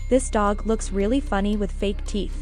This dog looks really funny with fake teeth.